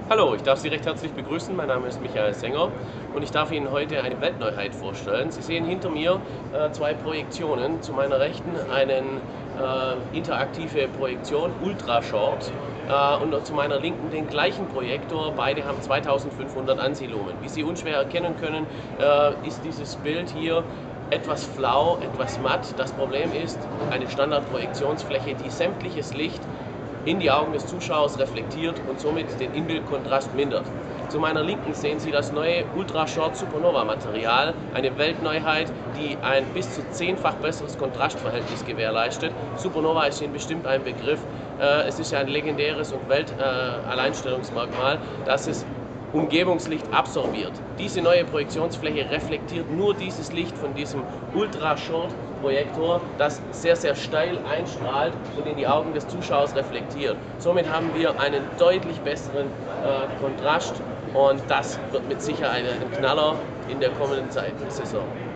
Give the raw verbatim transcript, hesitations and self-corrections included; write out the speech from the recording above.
Hallo, ich darf Sie recht herzlich begrüßen. Mein Name ist Michael Sänger und ich darf Ihnen heute eine Weltneuheit vorstellen. Sie sehen hinter mir äh, zwei Projektionen. Zu meiner Rechten eine äh, interaktive Projektion, Ultrashort, äh, und zu meiner Linken den gleichen Projektor. Beide haben zweitausendfünfhundert Ansilumen. Wie Sie unschwer erkennen können, äh, ist dieses Bild hier etwas flau, etwas matt. Das Problem ist eine Standardprojektionsfläche, die sämtliches Licht in die Augen des Zuschauers reflektiert und somit den Inbildkontrast mindert. Zu meiner Linken sehen Sie das neue Ultrashort Supernova Material, eine Weltneuheit, die ein bis zu zehnfach besseres Kontrastverhältnis gewährleistet. Supernova ist Ihnen bestimmt ein Begriff. Es ist ja ein legendäres und Weltalleinstellungsmerkmal, dass es Umgebungslicht absorbiert. Diese neue Projektionsfläche reflektiert nur dieses Licht von diesem Ultra-Short-Projektor, das sehr, sehr steil einstrahlt und in die Augen des Zuschauers reflektiert. Somit haben wir einen deutlich besseren äh, Kontrast und das wird mit Sicherheit ein Knaller in der kommenden Zeit, Saison.